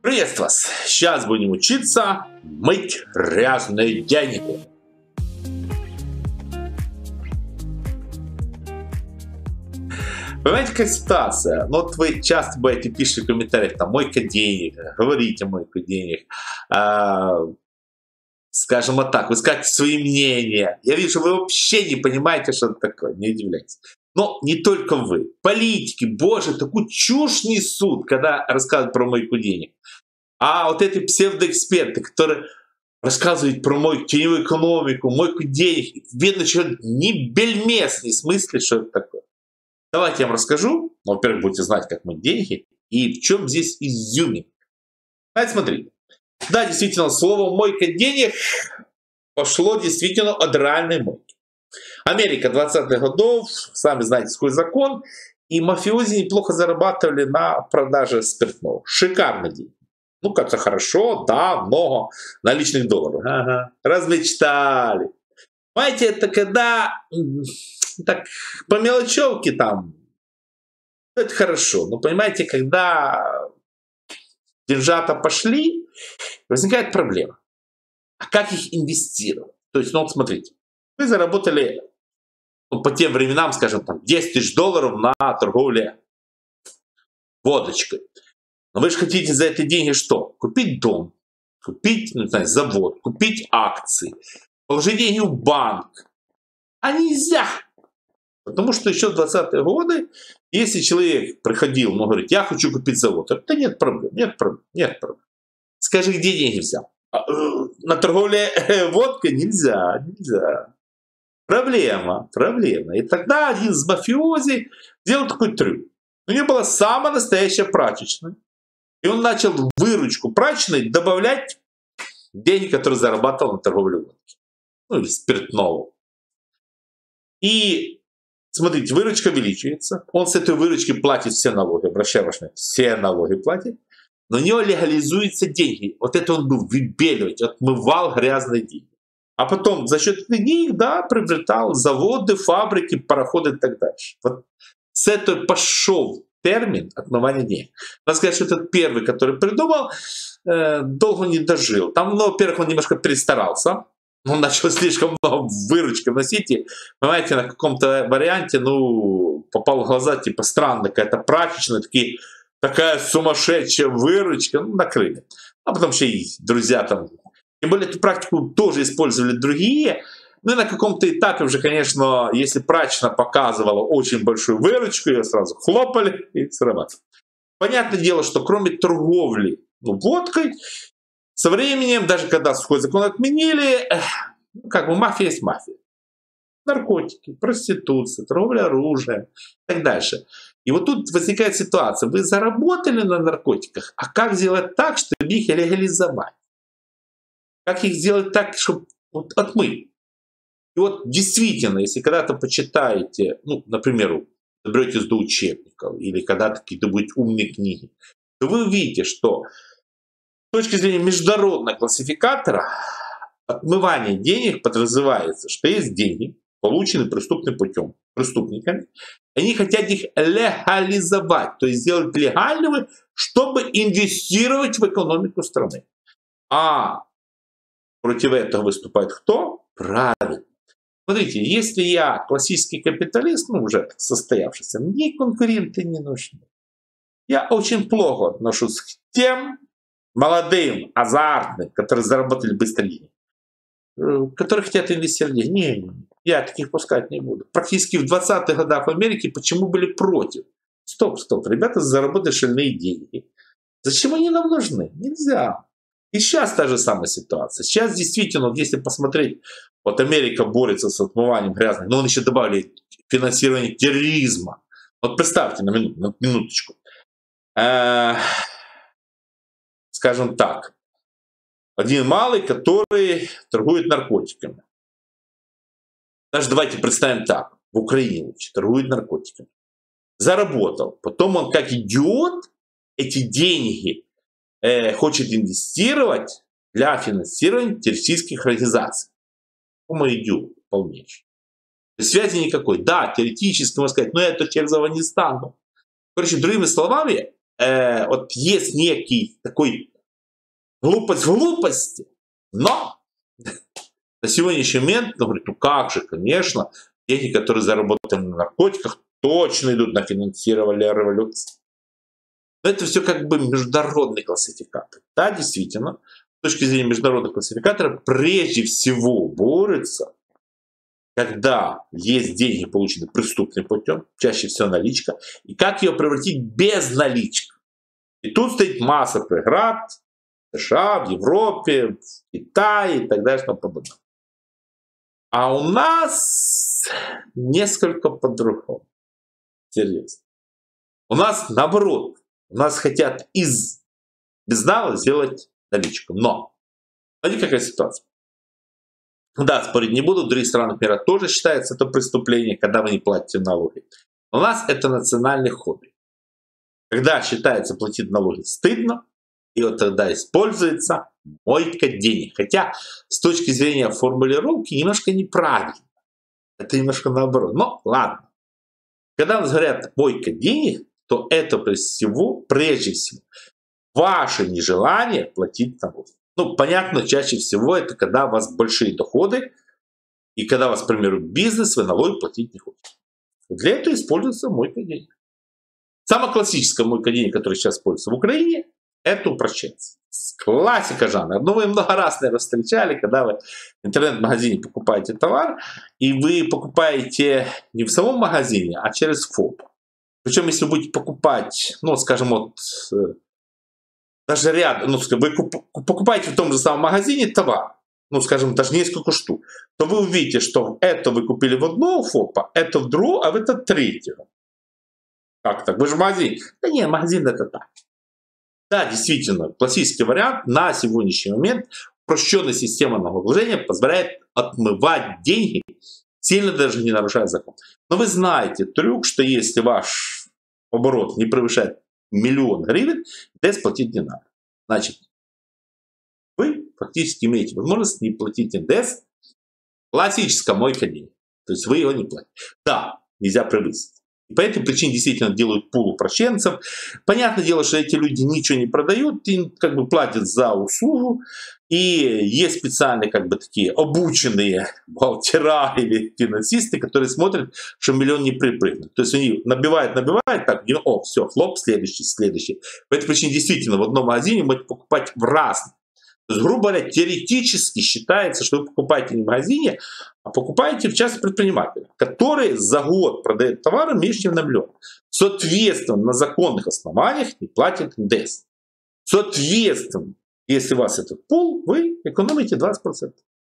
Приветствую вас! Сейчас будем учиться мыть грязные деньги. Понимаете, какая ситуация? Ну, вот вы часто будете пишете в комментариях, там, мойка денег, говорите мойку денег, скажем вот так, вы скажете свои мнения. Я вижу, вы вообще не понимаете, что это такое, не удивляйтесь. Но не только вы. Политики, боже, такую чушь несут, когда рассказывают про мойку денег. А вот эти псевдоэксперты, которые рассказывают про мойку, теневую экономику, мойку денег, видно, что ни бельмес не смыслит, что это такое. Давайте я вам расскажу. Во-первых, будете знать, как мыть деньги и в чем здесь изюминка. Давайте смотрите. Да, действительно, слово «мойка денег» пошло действительно от реальной мойки. Америка 20-х годов, сами знаете, свой закон, и мафиози неплохо зарабатывали на продаже спиртного. Шикарно деньги. Ну, как-то хорошо, да, много наличных долларов. Ага, размечтали. Понимаете, это когда так по мелочевке там, это хорошо. Но понимаете, когда деньжата пошли, возникает проблема. А как их инвестировать? То есть, ну вот смотрите, вы заработали по тем временам, скажем, там, 10 тысяч долларов на торговле водочкой. Но вы же хотите за эти деньги что? Купить дом, купить, ну, не знаю, завод, купить акции, положить деньги в банк. А нельзя. Потому что еще в 20-е годы, если человек приходил, но говорит, я хочу купить завод, это нет проблем, нет проблем, нет проблем. Скажи, где деньги взял? На торговле водкой нельзя, нельзя. Проблема. И тогда один из мафиози сделал такой трюк. У него была самая настоящая прачечная. И он начал в выручку прачечной добавлять деньги, которые зарабатывал на торговле водки. Ну или спиртного. И смотрите, выручка увеличивается. Он с этой выручки платит все налоги. Обращаю ваше внимание, все налоги платит. Но у него легализуются деньги. Вот это он был выбеливать, отмывал грязные деньги. А потом за счет этих денег, да, приобретал заводы, фабрики, пароходы и так дальше. Вот с этого пошел термин отмывания денег. Надо сказать, что этот первый, который придумал, долго не дожил. Там, ну, во-первых, он немножко перестарался. Он начал слишком много выручки вносить. И, понимаете, на каком-то варианте, ну, попал в глаза, типа, странно, какая-то прачечная, такая сумасшедшая выручка, ну, накрыли. А потом еще и друзья там. Тем более, эту практику тоже использовали другие. Ну и на каком-то этапе уже, конечно, если прачечная показывала очень большую выручку, ее сразу хлопали и срабатывали. Понятное дело, что кроме торговли водкой, со временем, даже когда сухой закон отменили, как бы мафия есть мафия. Наркотики, проституция, торговля оружием и так дальше. И вот тут возникает ситуация. Вы заработали на наркотиках, а как сделать так, чтобы их легализовать? Как их сделать так, чтобы вот отмыть? И вот действительно, если когда-то почитаете, ну, например, доберетесь до учебников или когда-то какие-то будут умные книги, то вы увидите, что с точки зрения международного классификатора отмывание денег подразумевается, что есть деньги, полученные преступным путем преступниками, они хотят их легализовать, то есть сделать легальными, чтобы инвестировать в экономику страны. А против этого выступает кто? Правильно. Смотрите, если я классический капиталист, ну уже состоявшийся, мне конкуренты не нужны. Я очень плохо отношусь к тем молодым, азартным, которые заработали быстро денег, которые хотят инвестировать деньги. Не, я таких пускать не буду. Практически в 20-х годах в Америке почему были против? Стоп, ребята заработали шальные деньги. Зачем они нам нужны? Нельзя. И сейчас та же самая ситуация. Сейчас действительно, вот если посмотреть, вот Америка борется с отмыванием грязных, но он еще добавили финансирование терроризма. Вот представьте на минуточку. Скажем так, один малый, который торгует наркотиками. Даже давайте представим так, в Украине торгует наркотиками. Заработал. Потом он как идиот эти деньги хочет инвестировать для финансирования террористических организаций. По-моему, идиот полнейший. Связи никакой. Да, теоретически можно сказать, но это через Афганистан. Короче, другими словами, вот есть некий такой Глупость в глупости. Но на сегодняшний момент, ну, говорит, ну как же, конечно, деньги, которые заработаны на наркотиках, точно идут на финансирование революции. Но это все как бы международный классификатор. Да, действительно, с точки зрения международных классификаторов, прежде всего борется, когда есть деньги, полученные преступным путем, чаще всего наличка, и как ее превратить без налички. И тут стоит масса преград в США, в Европе, в Китае и так далее и тому подобное. А у нас несколько по-другому. Серьезно. У нас наоборот. У нас хотят из безнала сделать наличку. Но, смотрите, какая ситуация. Да, спорить не буду, в других странах мира тоже считается это преступление, когда вы не платите налоги. У нас это национальный хобби. Когда считается платить налоги стыдно, и вот тогда используется мойка денег. Хотя с точки зрения формулировки немножко неправильно. Это немножко наоборот. Но ладно. Когда у нас говорят мойка денег, то это прежде всего ваше нежелание платить налоги. Ну, понятно, чаще всего это когда у вас большие доходы, и когда у вас, к примеру, бизнес, вы налоги платить не хотите. Для этого используется мойка денег. Самая классическая мойка денег, которая сейчас используется в Украине, это упрощенцы. Классика жанра. Ну, вы много раз, наверное, встречали, когда вы в интернет-магазине покупаете товар, и вы покупаете не в самом магазине, а через ФОП. Причем, если вы будете покупать, ну, скажем, вот даже рядом, ну, вы покупаете в том же самом магазине товар, ну, скажем, даже несколько штук, то вы увидите, что это вы купили в одного ФОПа, это в другого, а в это третьего. Как так? Вы же магазин. Да не, магазин это так. Да, действительно, классический вариант на сегодняшний момент упрощенная система налогообложения позволяет отмывать деньги, сильно даже не нарушая закон. Но вы знаете трюк, что если ваш оборот не превышает 1 000 000 гривен, НДС платить не надо. Значит, вы фактически имеете возможность не платить НДС. Классическая мойка денег. То есть вы его не платите. Да, нельзя превысить. И по этой причине действительно делают пул упрощенцев. Понятное дело, что эти люди ничего не продают, им как бы платят за услугу. И есть специальные как бы такие обученные бухгалтера или финансисты, которые смотрят, что 1 000 000 не припрыгнут. То есть они набивают, так, о, все, хлоп, следующий. По этой причине действительно в одном магазине можете покупать в разных. То есть, грубо говоря, теоретически считается, что вы покупаете не в магазине, а покупаете в частном предпринимателе, который за год продает товары меньше, чем на 1 000 000. Соответственно, на законных основаниях не платит НДС. Соответственно, если у вас этот пул, вы экономите 20%.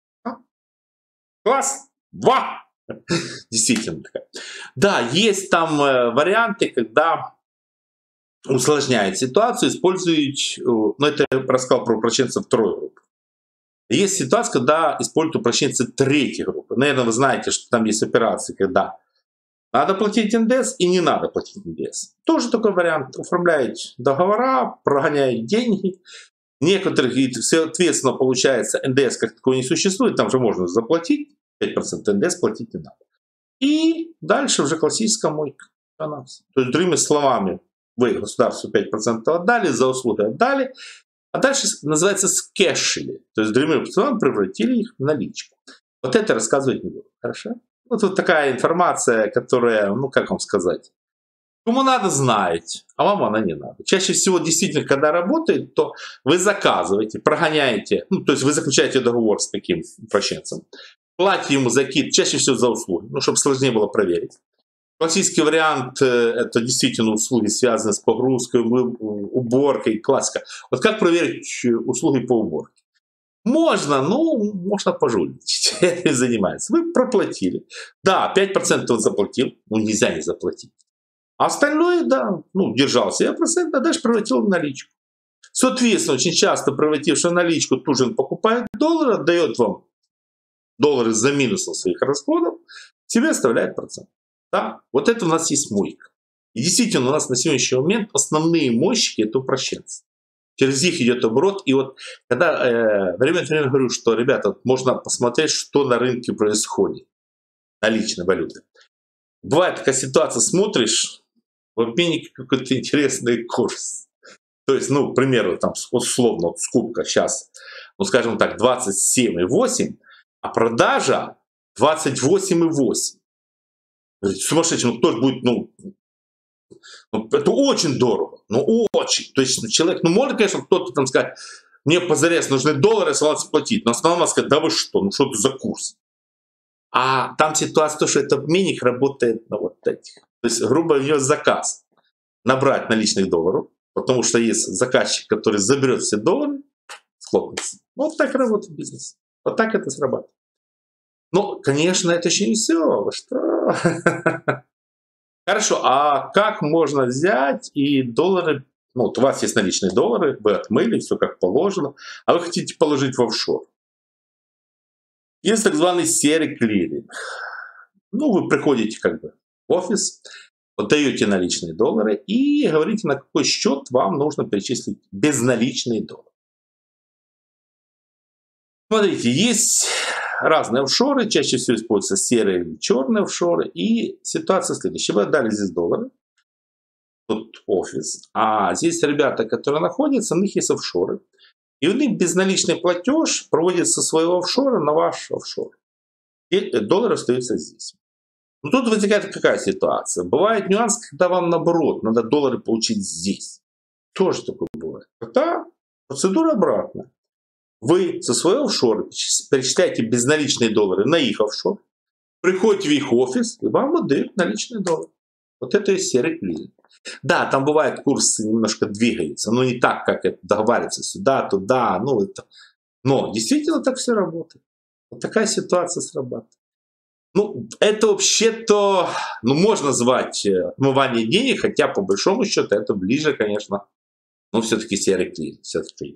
Класс! 2! Действительно такая. Да, есть там варианты, когда усложняет ситуацию, используют, ну это я рассказал про упрощенцев второй группы. Есть ситуация, когда используют упрощенцы третьей группы. Наверное, вы знаете, что там есть операции, когда надо платить НДС и не надо платить НДС. Тоже такой вариант. Оформляете договора, прогоняете деньги. Некоторых, соответственно, получается, НДС как такой не существует, там же можно заплатить, 5% НДС платить не надо. И дальше уже классическая мойка. То есть, другими словами, вы государству 5% отдали, за услуги отдали, а дальше называется скешили. То есть, другими словами, превратили их в наличку. Вот это рассказывать не буду. Хорошо? Вот такая информация, которая, ну как вам сказать, кому надо, знать, а вам она не надо. Чаще всего, действительно, когда работает, то вы заказываете, прогоняете, ну, то есть вы заключаете договор с таким упрощенцем, платите ему закид, чаще всего за услуги, ну, чтобы сложнее было проверить. Классический вариант – это действительно услуги, связанные с погрузкой, уборкой, классика. Вот как проверить услуги по уборке? Можно, ну, можно пожульничать. Этим занимается. Вы проплатили. Да, 5% он заплатил, ну, нельзя не заплатить. А остальное, да, ну, держал 7%, а дальше превратил в наличку. Соответственно, очень часто превративший в наличку, тут же он покупает доллары, отдает вам доллары за минусом своих расходов, себе оставляет процент. Да? Вот это у нас есть мойка. И действительно, у нас на сегодняшний момент основные мойщики – это упрощенцы. Через них идет оборот. И вот когда время от времени говорю, что, ребята, можно посмотреть, что на рынке происходит, наличной валюты. Бывает такая ситуация, смотришь, в обменнике какой-то интересный курс. То есть, ну, к примеру, там условно вот скупка сейчас, ну, скажем так, 27,8, а продажа 28,8. Сумасшедший, ну кто же будет, ну, это очень дорого, ну очень. То есть человек, ну может, конечно, кто-то там сказать, мне позарез нужны доллары, согласен платить, но основном сказать, да вы что, ну что это за курс? А там ситуация то, что этот обменник работает на вот этих. То есть, грубо, у него заказ набрать наличных долларов, потому что есть заказчик, который заберет все доллары, схлопнется. Вот так работает бизнес. Вот так это срабатывает. Ну, конечно, это еще не все. Что? Хорошо, а как можно взять и доллары, ну, вот у вас есть наличные доллары, вы отмыли, все как положено, а вы хотите положить в офшор. Есть так званый серый клиринг. Ну, вы приходите как бы в офис, отдаете наличные доллары и говорите, на какой счет вам нужно перечислить безналичные доллары. Смотрите, есть разные офшоры, чаще всего используются серые или черные офшоры. И ситуация следующая. Вы отдали здесь доллары, тут офис, а здесь ребята, которые находятся, у них есть офшоры. И у них безналичный платеж проводится со своего офшора на ваш офшор. И доллар остается здесь. Но тут возникает какая ситуация? Бывает нюанс, когда вам наоборот, надо доллары получить здесь. Тоже такое бывает. Тогда процедура обратная. Вы со своего офшора перечисляете безналичные доллары на их офшор, приходите в их офис, и вам отдают наличные доллары. Вот это и серый клиринг. Да, там бывает курсы немножко двигаются, но не так, как это договариваться сюда, туда, ну это. Но действительно так все работает. Вот такая ситуация срабатывает. Ну, это вообще-то, ну, можно назвать отмывание денег, хотя по большому счету это ближе, конечно, но все-таки серый клиринг. Все-таки.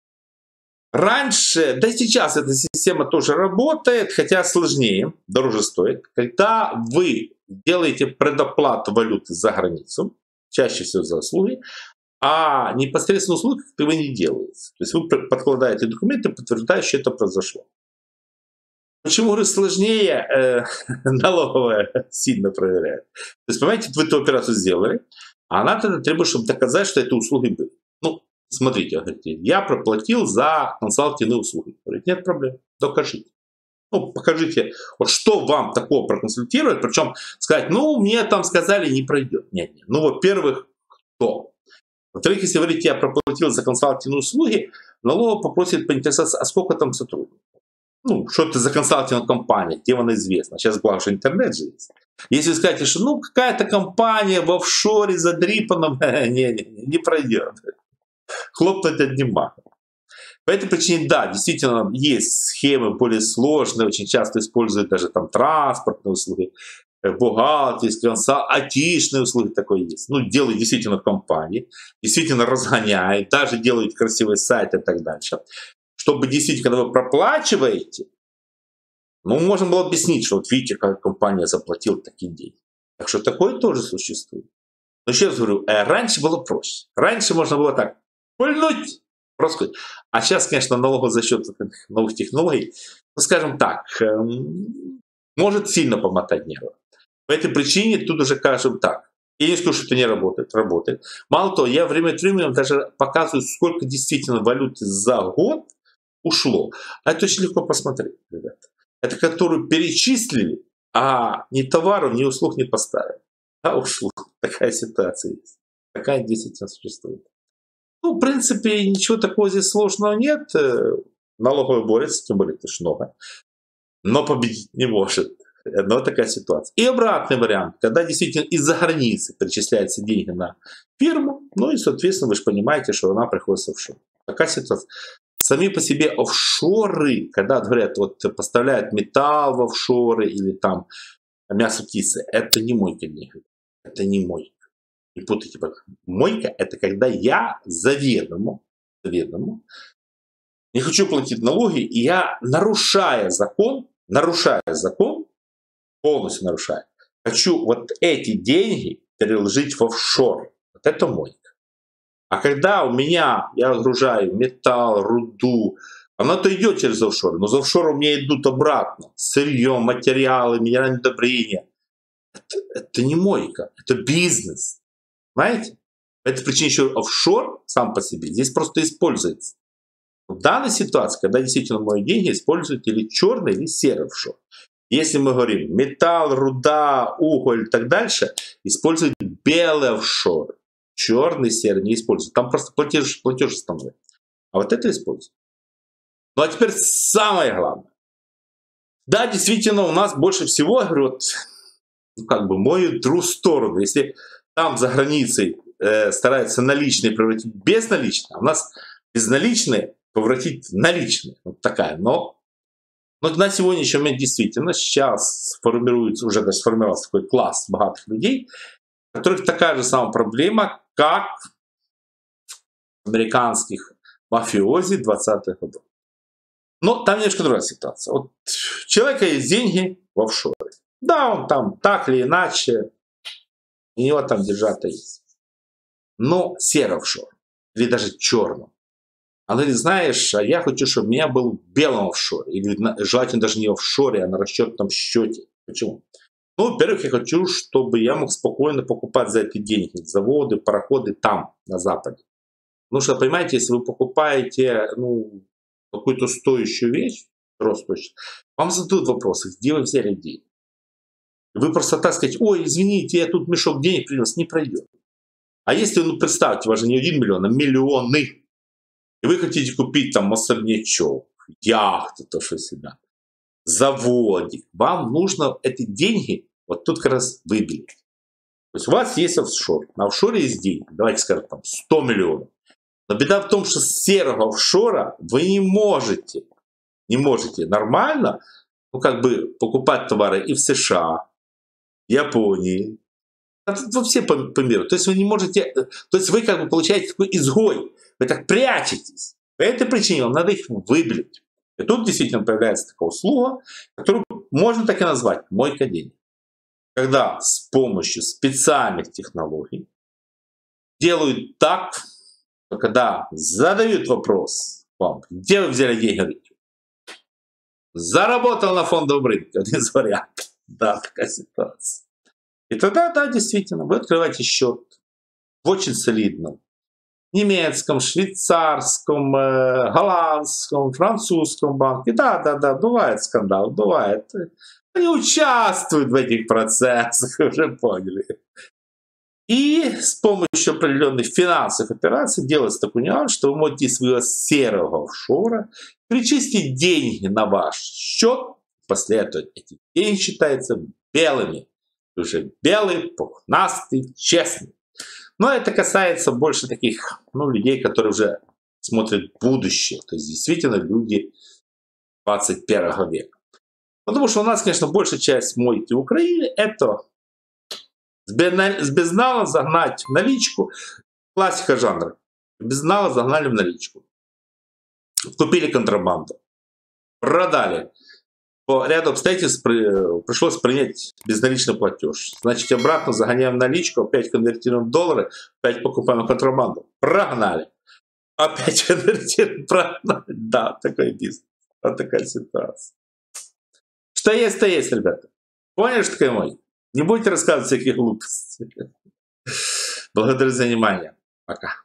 Раньше, да и сейчас эта система тоже работает, хотя сложнее, дороже стоит. Когда вы делаете предоплату валюты за границу, чаще всего за услуги, а непосредственно услуги вы не делаете. То есть вы подкладаете документы, подтверждающие, что это произошло. Почему, говорю, сложнее, налоговая сильно проверяет. То есть, понимаете, вы эту операцию сделали, а она тогда требует, чтобы доказать, что это услуги были. Ну, смотрите, говорите, я проплатил за консалтинговые услуги. Говорит, нет проблем, докажите. Ну, покажите, вот что вам такого проконсультировать, причем сказать, ну, мне там сказали, не пройдет. Нет. Ну, во-первых, кто? Во-вторых, если вы говорите, я проплатил за консалтинговые услуги, налоговая попросит поинтересоваться, а сколько там сотрудников? Ну, что это за консалтинговая компания, где она известна. Сейчас, главное, что интернет же есть. Если вы скажете, что ну какая-то компания в офшоре задрипана, не пройдет. Хлопнуть одним махом. По этой причине, да, действительно, есть схемы более сложные, очень часто используют даже там транспортные услуги, бухгалтерские, айтишные услуги такое есть. Ну, делают действительно компании, действительно разгоняют, даже делают красивые сайты и так дальше. Чтобы действительно, когда вы проплачиваете, ну, можно было объяснить, что вот видите, как компания заплатила такие деньги. Так что такое тоже существует. Но еще раз говорю, раньше было проще. Раньше можно было так пульнуть, просто. А сейчас, конечно, налоговый за счет новых технологий, ну, скажем так, может сильно помотать нервы. По этой причине тут уже скажем так. Я не скажу, что это не работает. Работает. Мало того, я время от времени даже показываю, сколько действительно валюты за год ушло. А это очень легко посмотреть, ребята. Это которую перечислили, а ни товаров, ни услуг не поставили. А ушло. Такая ситуация есть. Такая действительно существует. Ну, в принципе, ничего такого здесь сложного нет. Налоговый борется, тем более, это ж много. Но победить не может. Но такая ситуация. И обратный вариант, когда действительно из-за границы перечисляются деньги на фирму, ну и, соответственно, вы же понимаете, что она приходит в офшор. Такая ситуация. Сами по себе офшоры, когда говорят, вот поставляют металл в офшоры или там мясо птицы, это не мойка денег. Это не мойка. Не путайте. Мойка — это когда я заведомо не хочу платить налоги, и я, нарушая закон, полностью нарушая, хочу вот эти деньги переложить в офшор. Вот это мойка. А когда у меня, я отгружаю металл, руду, она-то идет через офшор, но за офшор у меня идут обратно. Сырье, материалы, минеральные удобрения. Это не мойка, это бизнес. Понимаете? По этой причине еще офшор сам по себе здесь просто используется. В данной ситуации, когда действительно мои деньги используют или черный, или серый офшор. Если мы говорим металл, руда, уголь и так дальше, используют белый офшор. Черный, серый не используют. Там просто платеж основной. А вот это используют. Ну а теперь самое главное. Да, действительно, у нас больше всего, я говорю, вот, как бы мою true сторону. Если там за границей стараются наличные превратить в безналичные, а у нас безналичные превратить в наличные. Вот такая. Но на сегодняшний момент действительно сейчас сформируется, уже даже сформировался такой класс богатых людей, у которых такая же самая проблема, как американских мафиози 20-х годов. Но там немножко другая ситуация. Вот у человека есть деньги в офшоре. Да, он там так или иначе, у него там держата есть. Но серый офшор, или даже черный. А ты знаешь, а я хочу, чтобы у меня был в белом офшоре. Или желательно даже не в офшоре, а на расчетном счете. Почему? Ну, во-первых, я хочу, чтобы я мог спокойно покупать за эти деньги заводы, пароходы там, на Западе. Потому что, понимаете, если вы покупаете какую-то стоящую вещь, вам задают вопросы, где вы взяли деньги. Вы просто так сказать, ой, извините, я тут мешок денег принес, не пройдет. А если, представьте, у вас же не 1 миллион, а миллионы. И вы хотите купить там особнячок, яхту, то что себя, заводик. Вам нужно эти деньги вот тут как раз выбить. То есть у вас есть офшор. На офшоре есть деньги. Давайте скажем, там 100 миллионов. Но беда в том, что с серого офшора вы не можете нормально покупать товары и в США, Японии, вообще по миру. То есть вы не можете, то есть вы получаете такой изгой. Вы так прячетесь. По этой причине вам надо их выбить. И тут действительно появляется такая услуга, которую можно так и назвать «мойка денег». Когда с помощью специальных технологий делают так, что когда задают вопрос вам, где вы взяли деньги, говорите, заработал на фондовом рынке, один из вариантов. Да, такая ситуация. И тогда, да, действительно, вы открываете счет в очень солидном немецком, швейцарском, голландском, французском банке. Да, бывает скандал, бывает. Они участвуют в этих процессах, вы уже поняли. И с помощью определенных финансовых операций делается такой нюанс, что вы можете из своего серого офшора перечислить деньги на ваш счет. После этого эти деньги считаются белыми. Уже белый, пухнастый, честный. Но это касается больше таких людей, которые уже смотрят в будущее. То есть действительно люди 21 века. Потому что у нас, конечно, большая часть мойки в Украине это с безнала загнать в наличку. Классика жанра. Безнала загнали в наличку. Купили контрабанду. Продали. По ряду обстоятельств пришлось принять безналичный платеж. Значит, обратно загоняем наличку, опять конвертируем в доллары, опять покупаем контрабанду. Прогнали. Опять конвертируем, прогнали. Да, такой бизнес. Вот такая ситуация. Что есть, то есть, ребята. Поняли, что такое мой? Не будете рассказывать всяких глупостей. Благодарю за внимание. Пока.